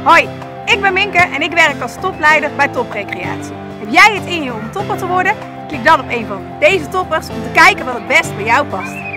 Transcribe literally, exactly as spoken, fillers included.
Hoi, ik ben Minke en ik werk als topleider bij Toprecreatie. Heb jij het in je om topper te worden? Klik dan op een van deze toppers om te kijken wat het best bij jou past.